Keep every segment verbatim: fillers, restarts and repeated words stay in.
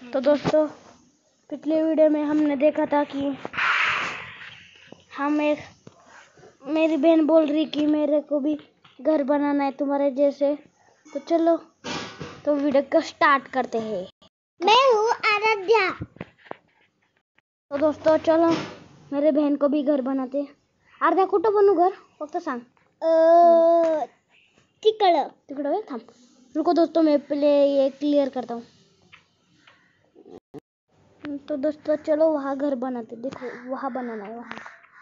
तो दोस्तों पिछले वीडियो में हमने देखा था कि हम एक मेरी बहन बोल रही कि मेरे को भी घर बनाना है तुम्हारे जैसे। तो चलो तो वीडियो को स्टार्ट करते हैं। मैं हूँ आराध्या। तो दोस्तों चलो मेरे बहन को भी घर बनाते हैं। आराध्या कुठं बनू घर फक्त सांग। तिकडं तिकडं थांब। रुको दोस्तों मैं पहले ये क्लियर करता हूँ। तो दोस्तों चलो वहाँ घर बनाते। देखो वहाँ बनाना है वहाँ।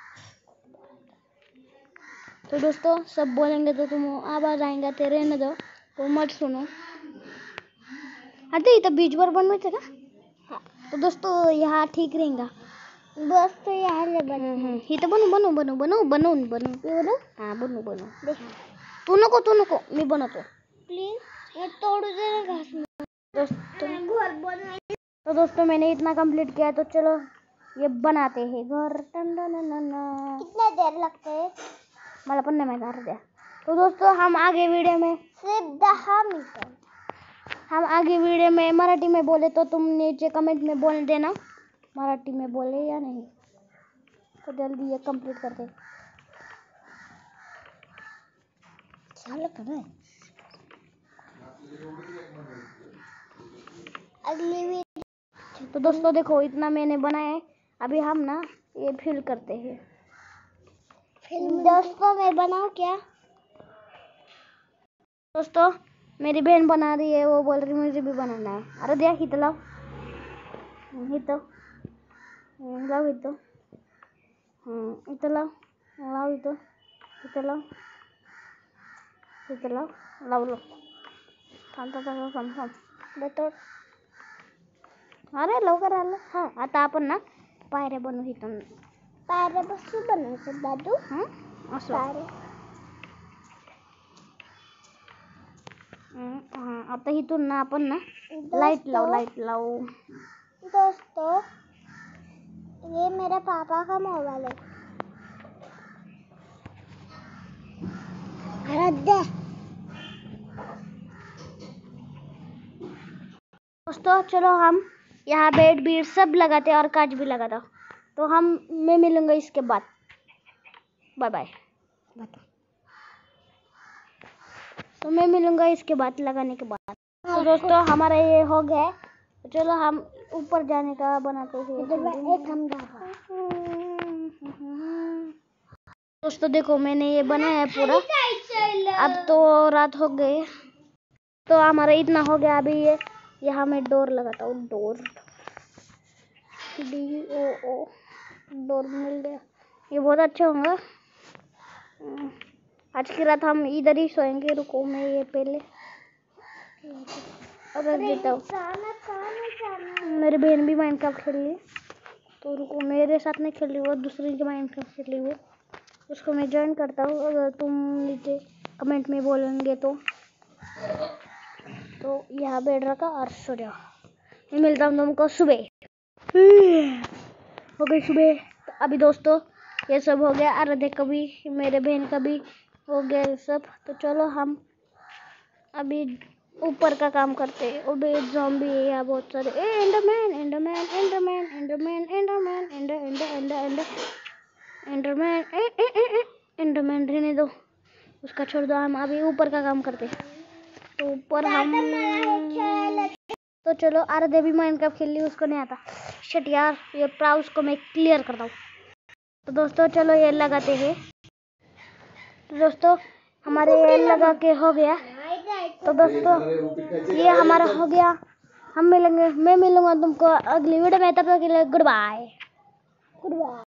तो दोस्तों सब बोलेंगे तो तुम आवाज आएंगे ते रहने दो, तो मत सुनो। अरे इथं बीच वर बनवायचं का? हाँ। तो दोस्तों यहाँ ठीक रहेगा। बस तो यहाँ ले बना। इथं बनू बनू बनू बनू बनवून बनू बनू हाँ बनू बनू। देखा तू नको तू नको मी बनवतो। प्लीज मैं तोड़ दे ना घास में। दोस्तों घर बनवाए। तो दोस्तों मैंने इतना कंप्लीट किया, तो चलो ये बनाते हैं घर। कितना देर लगता है? मला पण नाही माहिती अर्ध्या। तो दोस्तों हम आगे वीडियो में सिर्फ दहा मिनट हम आगे वीडियो में मराठी में बोले तो तुम नीचे कमेंट में बोल देना मराठी में बोले या नहीं। तो जल्दी ये कंप्लीट करते। चलो करो अगली वीडियो। तो दोस्तों देखो इतना मैंने बनाया है। अभी हम ना ये फिल करते हैं। दोस्तों मैं बनाऊं क्या? दोस्तों मेरी बहन बना रही है, वो बोल रही मुझे भी बनाना है। अरे दिया हित लाव हित लाव हित हित लाव लाव हित हित लाव हित लाव लावलो थांब थांब थांब थांब बेतो। अरे लवकर आलं। हा आता आपण ना पायऱ्या बनवू इथून। पायऱ्या बसू बनायचं दादू। हं असं पायऱ्या हां आता इथून ना आपण ना लाइट लाव लाइट लाव। दोस्तों ये मेरे पापा का मोबाइल है। आराध्या दोस्तों चलो हम यहाँ बेड बीड सब लगाते हैं और कांच भी लगाता। तो हम मैं मिलूंगा इसके बाद। Bye bye. तो मैं मिलूंगा इसके बाद लगाने के बाद। तो दोस्तों हमारा ये हो गया। तो चलो हम ऊपर जाने का बनाते हैं। दोस्तों देखो मैंने ये बनाया है पूरा। अब तो रात हो गई, तो हमारा इतना हो गया। अभी ये यहाँ मैं डोर लगाता हूँ। Door D O O door मिल गया। ये बहुत अच्छा होगा। आज की रात हम इधर ही सोएंगे। रुको मैं ये पहले रख देता हूँ। मेरी बहन भी माइनक्राफ्ट खेल रही है, तो रुको मेरे साथ नहीं खेल रही वो, दूसरी जो माइनक्राफ्ट खेल रही वो, उसको मैं ज्वाइन करता हूँ। अगर तुम नीचे कमेंट में बोलेंगे तो तो यहाँ बेड रखा और सो जाओ। मैं मिलता हूँ तुमको सुबह। हो गई सुबह। तो अभी दोस्तों ये सब हो गया। आराध्या का भी मेरे बहन का भी हो गया ये सब। तो चलो हम अभी ऊपर का काम करते हैं। और भी ज़ॉम्बी है यहाँ बहुत सारे। ए enderman enderman enderman enderman enderman ender ender ender ender enderman ए ए ए एंडरमैन रहने दो, उसका छोड़ दो। हम अभी ऊपर का काम करते हैं। तो ऊपर हम तो चलो आराध्या भी माइनक्राफ्ट खेल ली, उसको नहीं आता। शिट यार ये प्राउस को मैं क्लियर करता हूँ। तो दोस्तों चलो ये लगाते हैं। तो दोस्तों हमारे ये लगा के हो गया। तो दोस्तों ये हमारा हो गया। हम मिलेंगे मैं मिलूंगा तुमको अगली वीडियो में। तब तक के लिए गुड बाय। Good bye.